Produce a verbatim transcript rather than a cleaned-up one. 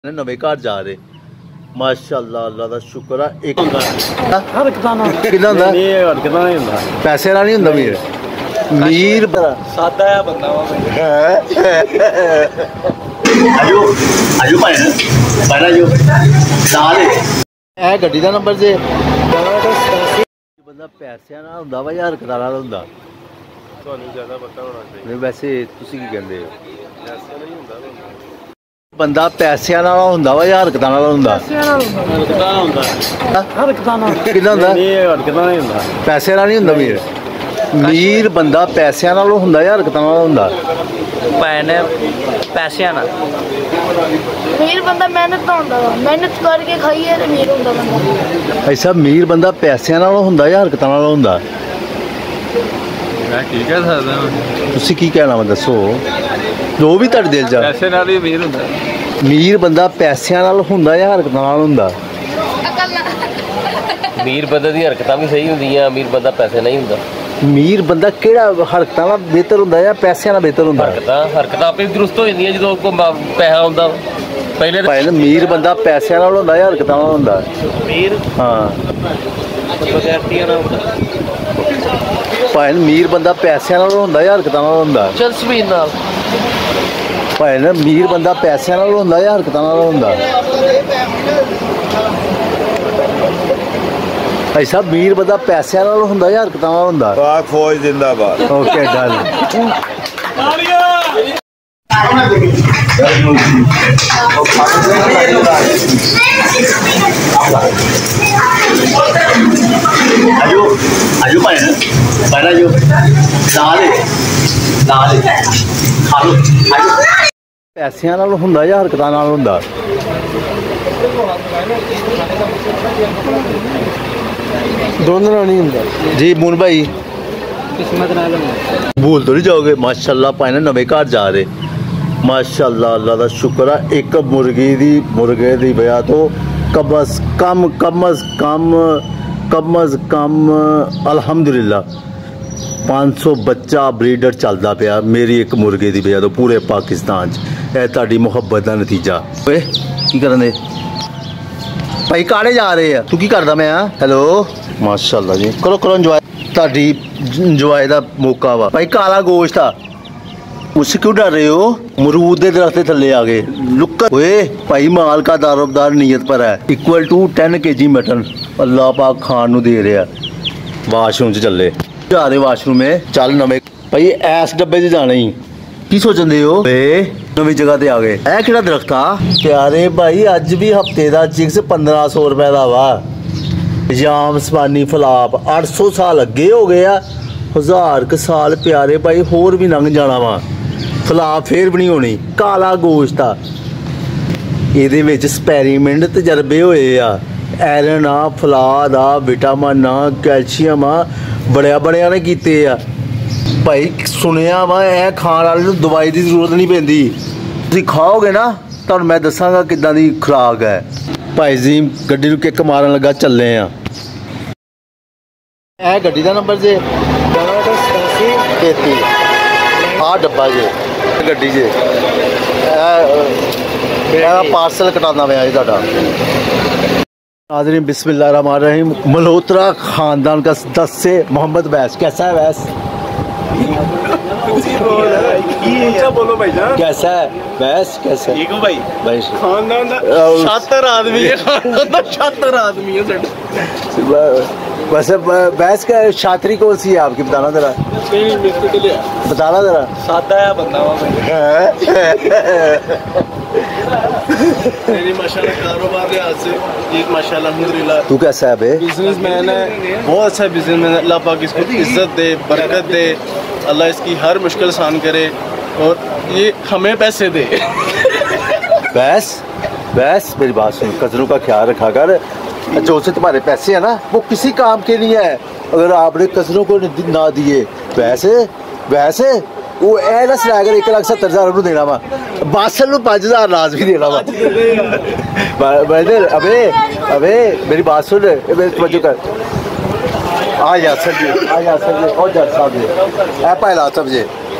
नवे घर जा रहे माशाअल्लाह अल्लाह दा शुक्र है। एक हरकतां ना किन्ना हुंदा नहीं हरकतां नहीं हुंदा पैसे वाला नहीं हुंदा मीर मीर सादा है बंदा वा आजो आजो भाई भाई आजो साल ए गड्डी दा नंबर जे बंदा पैसे नाल हुंदा वा या हरकतां नाल हुंदा ਤੁਹਾਨੂੰ ਜ਼ਿਆਦਾ ਪਤਾ ਹੋਣਾ ਚਾਹੀਦਾ नहीं वैसे ਤੁਸੀਂ ਕੀ ਕਹਿੰਦੇ ਹੋ ਐਸਾ ਨਹੀਂ ਹੁੰਦਾ ਬੰਦਾ ਪੈਸਿਆਂ ਨਾਲ ਹੁੰਦਾ ਵਾ ਜਾਂ ਹਰਕਤਾਂ ਨਾਲ ਹੁੰਦਾ ਹਰਕਤਾਂ ਹੁੰਦਾ ਹਰਕਤਾਂ ਨਾਲ ਕਿੰਨਾ ਹੁੰਦਾ ਨਹੀਂ ਹਰਕਤਾਂ ਨਹੀਂ ਹੁੰਦਾ ਪੈਸੇ ਨਾਲ ਨਹੀਂ ਹੁੰਦਾ ਮੀਰ ਮੀਰ ਬੰਦਾ ਪੈਸਿਆਂ ਨਾਲ ਹੁੰਦਾ ਜਾਂ ਹਰਕਤਾਂ ਨਾਲ ਹੁੰਦਾ ਭੈਣ ਪੈਸਿਆਂ ਨਾਲ मीर बंदा मेहनत तो होंदा वा मेहनत करके खाइए ते मीर होंदा बंदा ऐसा मीर बंदा पैसिਆਂ ਨਾਲ ਹੁੰਦਾ ਜਾਂ ਹਰਕਤਾਂ ਨਾਲ ਹੁੰਦਾ ਮੈਂ ਕੀ ਕਹਿ ਸਕਦਾ ਤੁਸੀਂ ਕੀ ਕਹਿਣਾ ਵਾ ਦੱਸੋ ਜੋ ਵੀ ਤੁਹਾਡੇ ਦਿਲ 'ਚ ਆ। ਪੈਸੇ ਨਾਲ ਹੀ ਅਮੀਰ ਹੁੰਦਾ ਮੀਰ ਬੰਦਾ ਪੈਸਿਆਂ ਨਾਲ ਹੁੰਦਾ ਜਾਂ ਹਰਕਤਾਂ ਨਾਲ ਹੁੰਦਾ ਅਮੀਰ ਬੰਦੇ ਦੀ ਹਰਕਤਾਂ ਵੀ ਸਹੀ ਹੁੰਦੀਆਂ ਅਮੀਰ ਬੰਦਾ ਪੈਸੇ ਨਹੀਂ ਹੁੰਦਾ ਮੀਰ ਬੰਦਾ ਕਿਹੜਾ ਹਰਕਤਾਂ ਨਾਲ ਬਿਹਤਰ ਹੁੰਦਾ ਜਾਂ ਪੈਸਿਆਂ ਨਾਲ ਬਿਹਤਰ ਹੁੰਦਾ ਹਰਕਤਾਂ ਹਰਕਤਾਂ ਆਪੇ ਦਰੁਸਤ ਹੋ ਜਾਂਦੀਆਂ ਜਦੋਂ ਕੋ ਪੈਸਾ ਹੁੰਦਾ ਪਹਿਲੇ ਭਾਈ ਨਾ ਮੀਰ ਬੰਦਾ ਪੈਸਿਆਂ ਨਾਲ ਹੁੰਦਾ ਜਾਂ ਹਰਕਤਾਂ ਨਾਲ ਹੁੰਦਾ ਅਮੀਰ ਹਾਂ ਬਗੈਰਤੀਆਂ ਨਾਲ ਹੁੰਦਾ ਭਾਈ ਮੀਰ ਬੰਦਾ ਪੈਸਿਆਂ ਨਾਲ ਹੁੰਦਾ ਜਾਂ ਹਰਕਤਾਂ ਨਾਲ ਹੁੰਦਾ ਚਲਸਵੀਨ ਨਾਲ ਭਾਈ ਨਾ ਮੀਰ ਬੰਦਾ ਪੈਸਿਆਂ ਨਾਲ ਹੁੰਦਾ ਜਾਂ ਹਰਕਤਾਂ ਨਾਲ ਹੁੰਦਾ ਭਾਈ ਸਾਹਿਬ ਮੀਰ ਬੰਦਾ ਪੈਸਿਆਂ ਨਾਲ ਹੁੰਦਾ ਜਾਂ ਹਰਕਤਾਂ ਨਾਲ ਹੁੰਦਾ ਪਾਕ ਫੌਜ ਜ਼ਿੰਦਾਬਾਦ ਓਕੇ ਡਨ आजो आजो भाई भाई आजो दाल दाल खा लो आजो ਪੈਸਿਆਂ ਨਾਲ ਹੁੰਦਾ ਜਾਂ ਹਰਕਤਾਂ ਨਾਲ ਹੁੰਦਾ ਦੋਨੋਂ ਨਾਲ ਨਹੀਂ ਹੁੰਦਾ ਜੀ ਮੂਨ ਭਾਈ ਕਿਸਮਤ ਨਾਲ ਹੁੰਦਾ ਭूल तो नहीं जाओगे माशाअल्लाह भाई ना नवे घर जा रहे माशाअल्लाह अल्लाह का शुक्र है। एक मुर्गी दी मुर्गे की वजह तो कम अज कम कम अज कम कम अज कम अलहमदुलिल्लाह पाँच सौ बच्चा ब्रीडर चलता पाया मेरी एक मुर्गे की वजह तो पूरे पाकिस्तान च ताड़ी मुहब्बत का नतीजा ओए की करन दे भाई काले जा रहे हैं तू की करदा मैं हेलो माशाअल्लाह जी करो करो इंजॉय ताड़ी इंजॉय का मौका वा भाई काला गोश्त आ उससे क्यों डर रहे हो मरूद के दरख्त थले आ गए लुक ओए भाई माल का दारोबदार नीयत पर है इक्वल टू टेन के जी मटन अल्लाह पाक खान नू दे रहा वाशरूम च चले जा रहे वाशरूम में चल नवे भाई ऐस डब्बे च जाना ही की सोचते हो नवी जगह ते आ गए ए किहड़ा दरख्त आ प्यारे भाई अज भी हफ्ते का चिक्स पंद्रह सौ रुपए का वा जाम स्पानी फलाप अठ सौ साल अगे हो गया हज़ार क साल प्यारे भाई होर भी लंघ जाना वा फलाप फिर भी नहीं होनी काला गोश्त आ ਇਹਦੇ ਵਿੱਚ एक्सपेरीमेंट तजर्बे होए आ आयरन आ फलाद आ विटामिन आ कैल्शियम आ बड़िया बड़िया ने कीते आ भाई सुनिया वा ਇਹ ਖਾਣ ਵਾਲੇ ਨੂੰ ਦਵਾਈ ਦੀ ਜ਼ਰੂਰਤ ਨਹੀਂ ਪੈਂਦੀ ਤੁਸੀਂ ਖਾਓਗੇ ਨਾ ਤੁਹਾਨੂੰ ਮੈਂ ਦੱਸਾਂਗਾ ਕਿੱਦਾਂ ਦੀ ਖੁਰਾਕ ਹੈ ਭਾਈ ਜੀ ਗੱਡੀ ਨੂੰ ਕਿੱਕ ਮਾਰਨ ਲੱਗਾ ਚੱਲੇ ਆ ਇਹ ਗੱਡੀ ਦਾ ਨੰਬਰ ਜੇ ਤੇਤੀ ਆ ਡੱਬਾ ਜੇ ਗੱਡੀ ਜੇ मेरा पार्सल कटाना पे जी ਤੁਹਾਡਾ नाज़रीन बिस्मिल्लाह रहमान रहीम मल्होत्रा खानदान का सदस्य मोहम्मद वैस कैसा है वैस बोलो भाईजान कैसा है वैस कैसा ठीक हो भाई भाई खानदान दा शातिर आदमी है खानदान दा शातिर आदमी है साडा वैसे वैस का शात्री कौन सी है आपकी बताना जरा नहीं मिस्टर के लिए बताना जरा सादा है बंदा वा मेरी माशाल्लाह कारोबार लिहाज से एक माशाल्लाह अल्हम्दुलिल्लाह तू कैसा है बे बिजनेसमैन है बहुत अच्छा बिजनेसमैन है अल्लाह पाक इसको इज्जत दे बरकत दे अल्लाह इसकी हर मुश्किल आसान करे और ये हमें पैसे दे वैस वैस मेरी बात सुन कजरों का ख्याल रखा कर जो से तुम्हारे पैसे है ना वो किसी काम के लिए है अगर आपने कजरों को ना दिए वैसे वैसे वो ए ना सुनाकर एक लाख सत्तर हजार उन्होंने देना वा बादशाह ਨੂੰ पाँच हजार लाज भी देना वा ब्रदर अबे अबे मेरी बात सुन मेरी तवज्जो कर आ यासर जी आ यासर जी और जज साहब जी ए पहला सब जी